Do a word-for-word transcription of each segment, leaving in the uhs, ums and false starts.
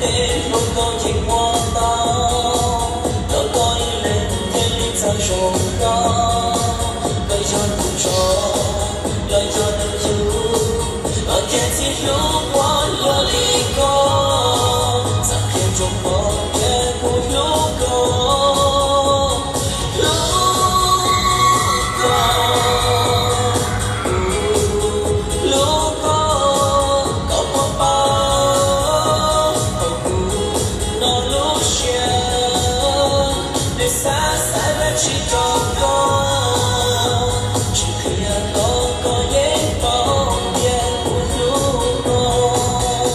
tế không có chỉ hoa tao đâu có lên thiên lý sang sông cao cây cho cùng cho cây cho được chú ở trên chiếc lúa qua lúa đi con sáng thêm trong mơ nghe của lúa con lúa con lúa con có một bao nó lúa xưa để xa xa về chỉ cho con chỉ khi nó có những bóng đêm của lúa con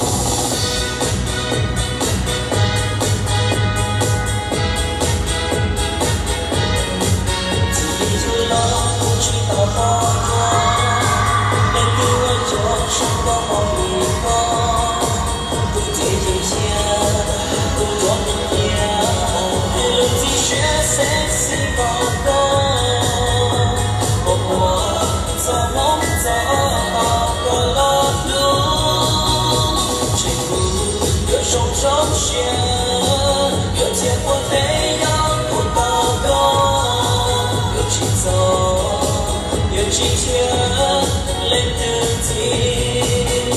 chỉ vì lo cũng chỉ tao khó qua nên cứ ở chỗ không có mong gì con tôi thấy gì chia tôi cho mình nhớ để lúc gì sẽ sẽ xin vào con một mùa gió mong gió có lo lúa chỉ buồn yêu sông sông xia yêu chia qua thế nhau của tao con yêu chỉ gió yêu chỉ chia lên từ tim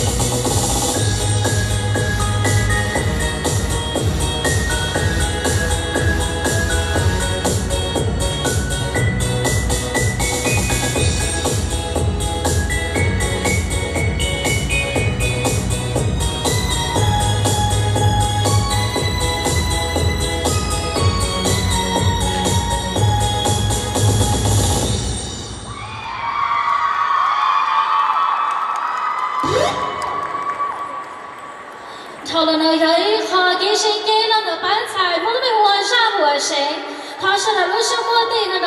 thầu lần này thấy họ kỹ sinh kế lần ở bán xài muốn bị hoa ra của sẽ họ sẽ là lúc sau mua tiền là